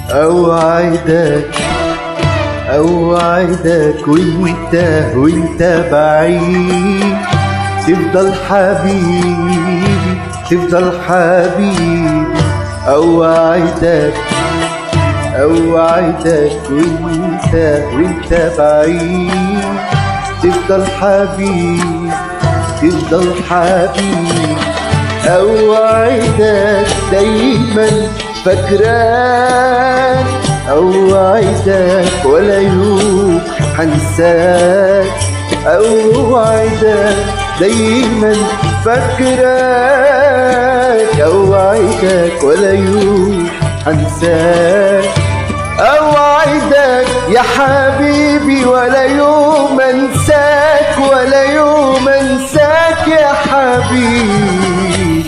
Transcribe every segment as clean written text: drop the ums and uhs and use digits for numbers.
اوعدك اوعدك وانت بعيد تفضل حبيبي تفضل حبيبي. اوعدك وانت بعيد تفضل حبيبي تفضل حبيبي. اوعدك دايما فاكراك اوعدك ولا يوم حنساك. اوعدك دايما فاكراك اوعدك ولا يوم حنساك. اوعدك يا حبيبي ولا يوم انساك ولا يوم انساك يا حبيبي.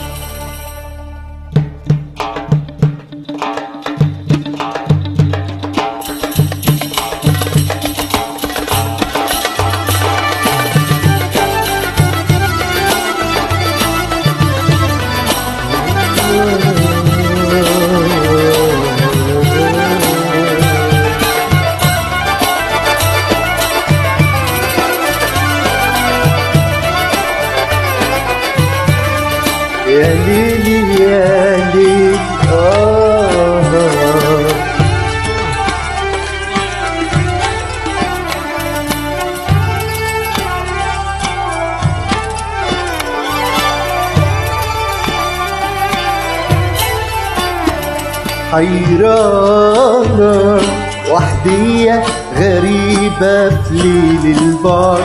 يا ليلي يا ليل حيرانة وحدية غريبة في ليل البعد.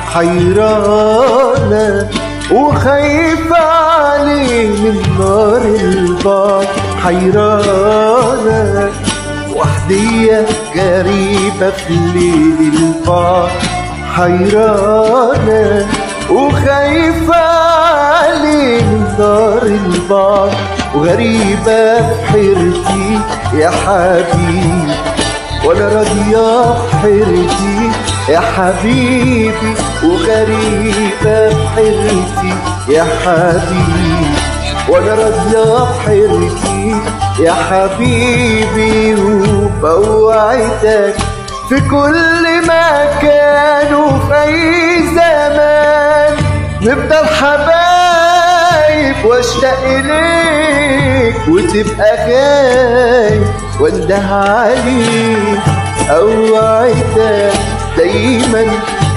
حيرانة وخايفة عليه من نار البعد. حيرانة وحدية غريبة في ليل البعد. حيرانة وخايفة عليه من نار البعد. وغريبة في حيرتي يا حبيبي ولا راضية بحيرتي يا حبيبي. وغريبة في حيرتي يا حبيبي وانا راضية بحيرتي يا حبيبي. وبوعدك في كل مكان وفي اي زمان نفضل حبايب واشتاق اليك وتبقى خايف وانده عليك. اوعدك دايما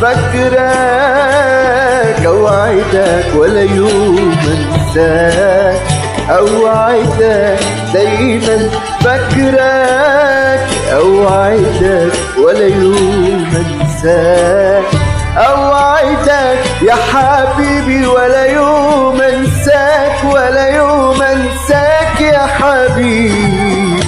فاكراك اوعدك ولا يوم انساك. اوعدك دايما فاكراك اوعدك ولا يوم انساك. اوعدك يا حبيبي ولا يوم انساك ولا يوم انساك يا حبيبي.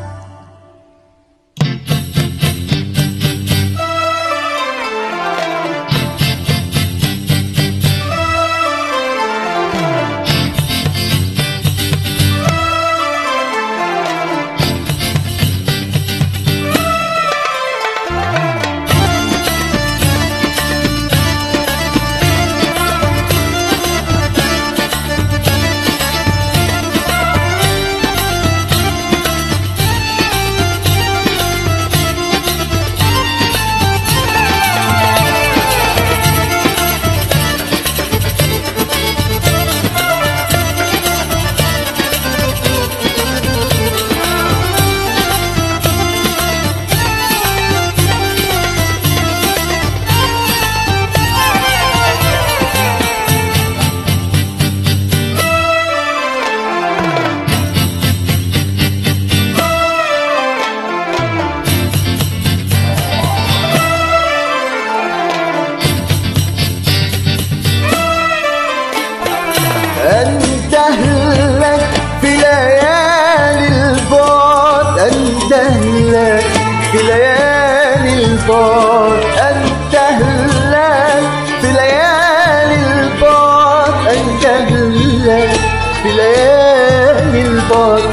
أندهلك في ليالي البعد أندهلك في ليالي البعد أندهلك في ليالي البعد أندهلك في ليالي البعد.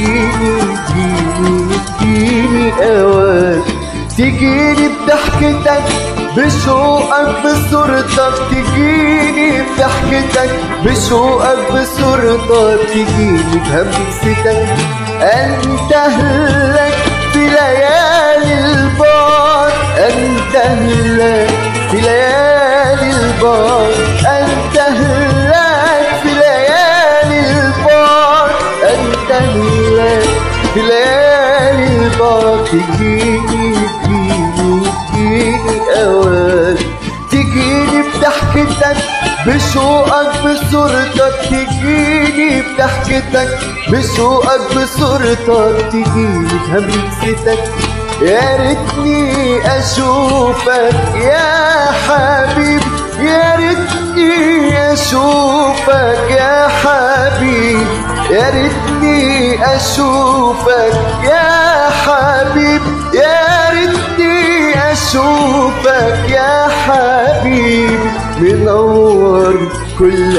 تجيني أوان تجيني بضحكتك بشوقك بصورتك. تجيني بضحكتك بشوقك بصورتك. تجيني بهمستك أنتهلك في ليالي البعد، أنتهلك في ليالي البعد، أنتهلك في ليالي البعد، أنتهلك في ليالي البعد. تجيني تجيني أوقات، تجيني بضحكتك بشوقك بصورتك، تجيني بضحكتك بشوقك بصورتك، تجيني بهمستك يا ريتني اشوفك يا حبيبي، يا ريتني اشوفك يا حبيبي، يا ريتني اشوفك يا حبيبي، يا ريتني اشوفك يا حبيبي، منور كل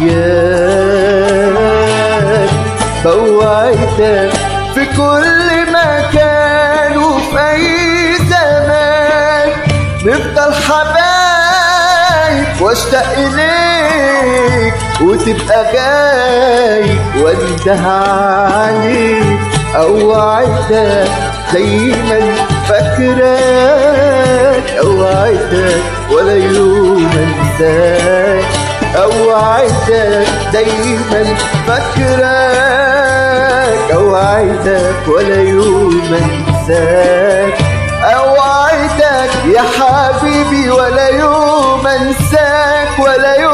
ايام، بوعدك في كل مكان وفي اي زمان، نفضل حبايب واشتاق اليك وتبقى جاي وانده عليك، اوعدك دايما فاكراك، اوعدك ولا يوم انساك، اوعدك دايما فاكراك، اوعدك ولا يوم انساك، اوعدك يا حبيبي ولا يوم انساك، ولا يوم